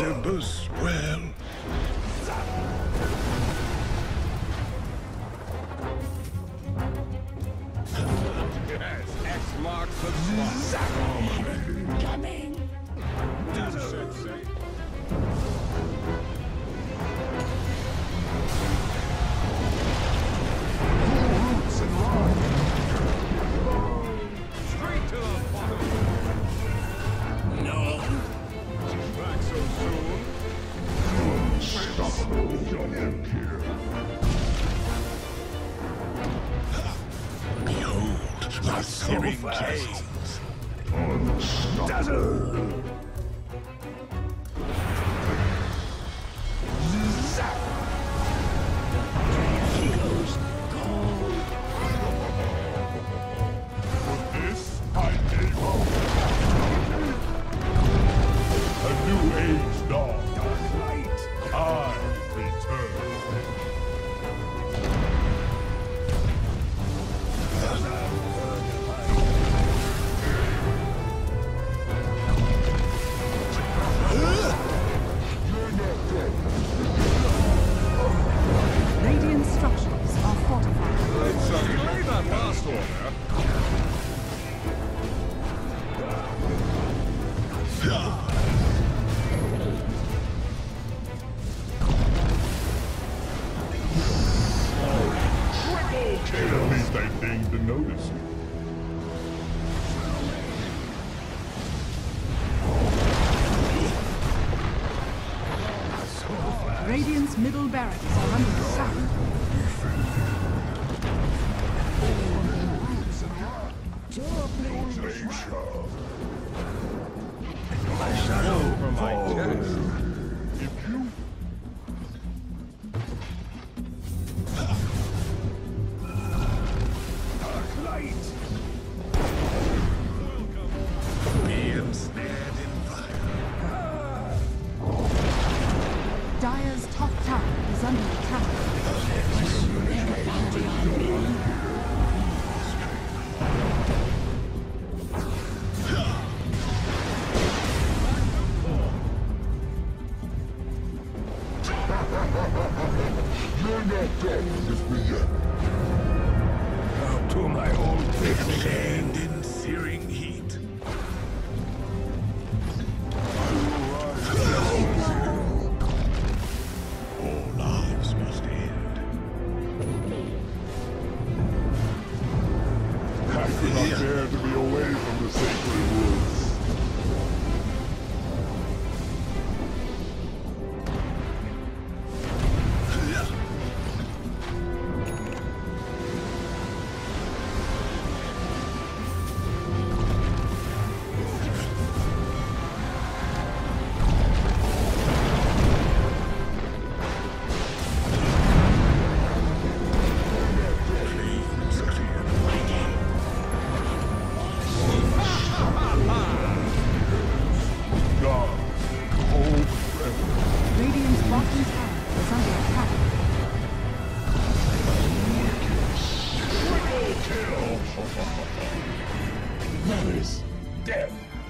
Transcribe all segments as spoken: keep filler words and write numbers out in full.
Tempest, well. Yes, X marks the spot. Coming. Sensei. Roots and line. Straight to the bottom. No. Back so soon. Unstoppable double kill. Behold the searing caves. Unstoppable. This I gave up. A new age dawn. Light. I return. Radiant structures are fortified. It's a play that last order. At least I deigned to notice you. Radiant's middle barracks are under attack. My shadow for my chest. If you light. Be ensnared in fire. Dire's top tower is under attack. You're not done with me yet. Now to my own land in searing heat. All lives must end. I could not bear to be away from the sacred woods. God, hold forever. Radiant's bottom tower is under attack. That is death.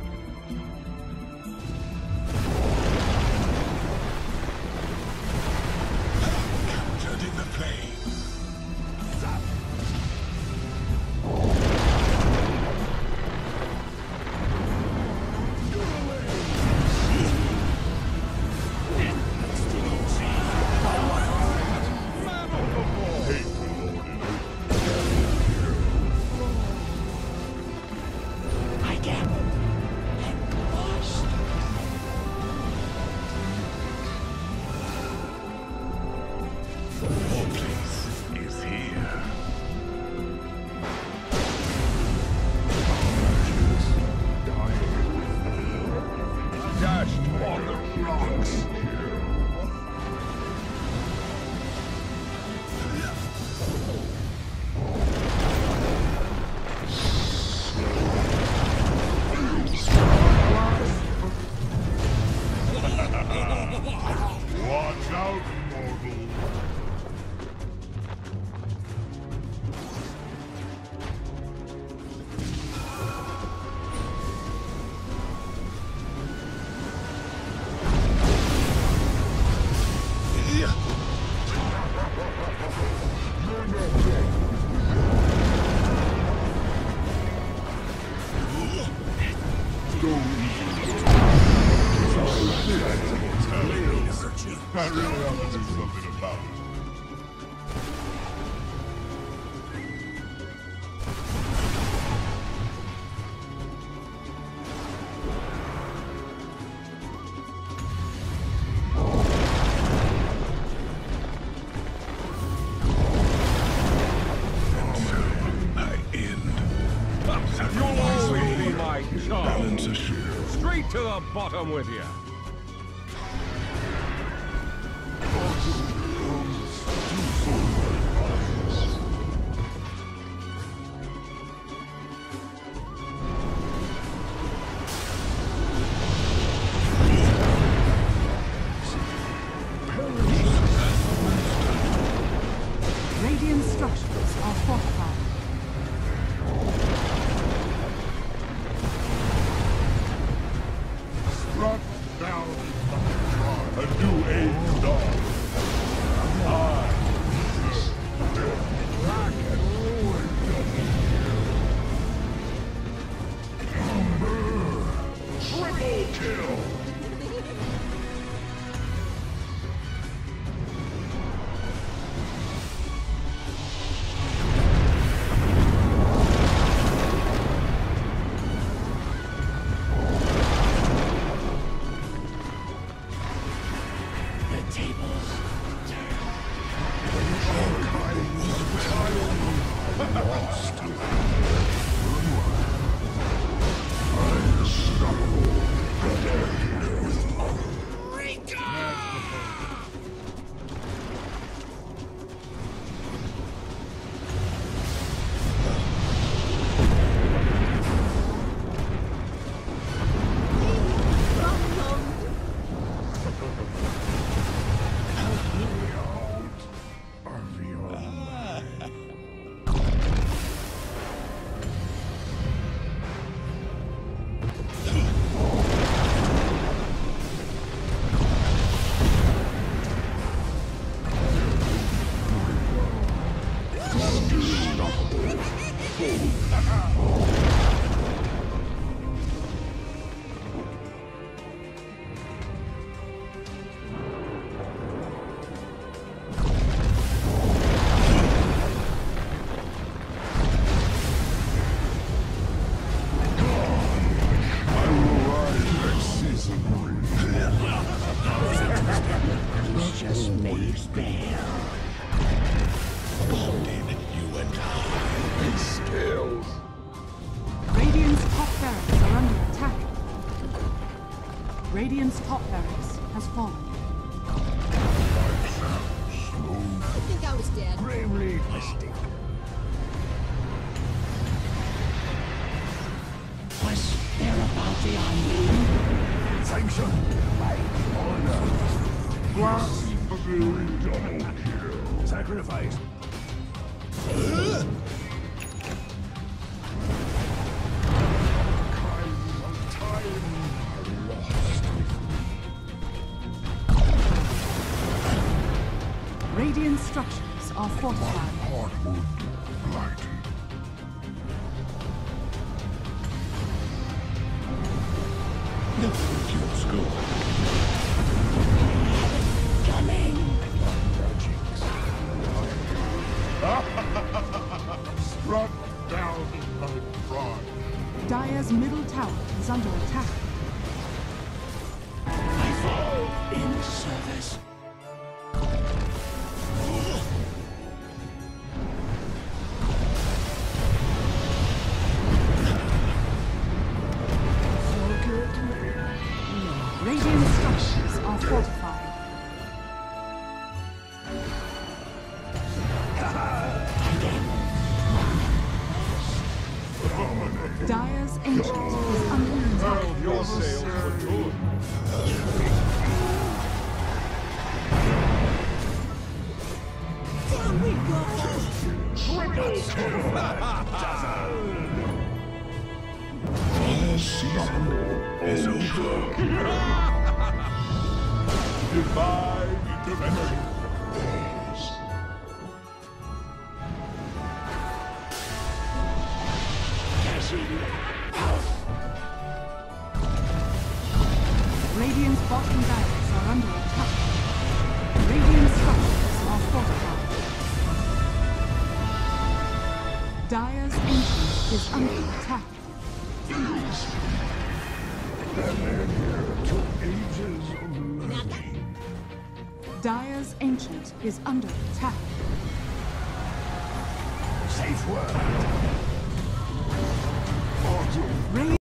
Captured in the flame. I can. I really have to do something about it. You'll always be my charm. Balance a shield. Straight to the bottom with you. Radiant structures are fortified. Struck down a new age dawn. I black and ruined. Triple kill. Just made fair. Bonded you and I. Scales. Radiant's top barracks are under attack. Radiant's top barracks has fallen. I think I was dead. Gravely mystic. Was there a bounty on you? Sanction. My honor. Blasphemy. Double kill. Sacrifice. Radiant structures are fortified. Hardwood blighted. No, let's go. Coming. Struck down like fraud. Dire's middle tower is under attack. I fall in service. Radiant structures are fortified. Dire's ancient is under attack. Furled your sails for good. Down we go! The season is over. Divine intervention. Cassie, out. Radiant's bottom barracks are under attack. Radiant structures are fortified. Dire's ancient is under attack. That man here took ages of learning. Dire's ancient is under attack. Safe word. Autumn.